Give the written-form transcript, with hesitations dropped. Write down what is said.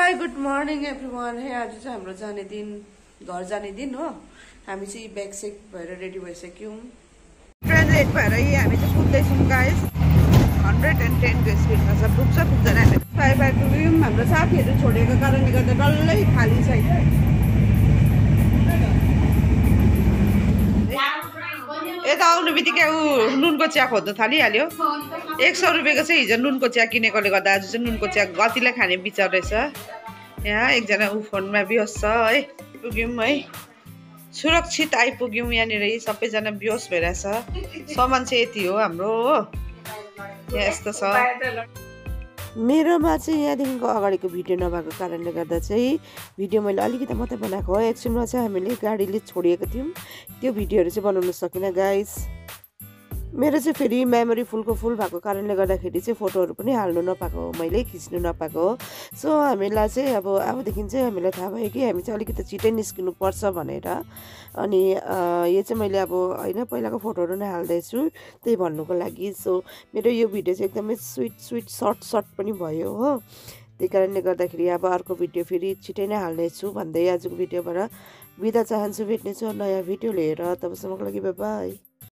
High good morning everyone. हे आज चाहिँ हाम्रो जाने दिन, घर जाने दिन हो। हामी चाहिँ ब्याग सेक भएर रेडी भइसक्यौँ। ट्रेन लेट भएर हामी चाहिँ पुग्दैछौँ गाइस। 110 को स्पिडमा छ, पुग्छ पुग्दैन। हामी फ्लाइओभर पुग्यौँ। हाम्रो साथीहरू छोडेको कारणले गर्दा डल्लै खाली छ। यता आउनु बित्तिकै ऊ नुनको चिया खोज्नु थालिहाल्यो। 100 रुपियाँको चाहिँ हिजो नुनको चिया किनेकोले गर्दा आज चाहिँ नुनको चिया गतिले खाने विचार रहेछ। यहाँ एकजना ऊ फोनमा बेहोस छ है। पुग्यौँ है, सुरक्षित आइपुग्यौँ। यहाँनिर सबैजना बेहोस भइरहेछ। सामान चाहिँ यति हो हाम्रो हो। यहाँ यस्तो छ। मेरोमा चाहिँ यहाँदेखिको अगाडिको भिडियो नभएको कारणले गर्दा चाहिँ भिडियो मैले अलिकति मात्रै बनाएको हो। एकछिनमा चाहिँ हामीले गाडीले छोडिएको थियौँ, त्यो भिडियोहरू चाहिँ बनाउन सकिनँ गाइस। मेरो चाहिँ फेरि मेमोरी फुल भएको कारणले गर्दाखेरि चाहिँ फोटोहरू पनि हाल्नु नपाएको हो, मैले खिच्नु नपाएको हो। सो हामीलाई चाहिँ अबदेखि चाहिँ हामीलाई थाहा भयो कि हामी चाहिँ अलिकति छिटै निस्किनु पर्छ भनेर। अनि यो चाहिँ मैले होइन पहिलाको फोटोहरू नै हाल्दैछु त्यही भन्नुको लागि। सो मेरो यो भिडियो चाहिँ एकदमै स्विट सर्ट पनि भयो हो। त्यही कारणले गर्दाखेरि अर्को भिडियो फेरि छिटै नै हाल्नेछु भन्दै आजको भिडियोबाट बिदा चाहन्छु। भेट्नेछु नयाँ भिडियो लिएर। तबसम्मको लागि बाई बाई।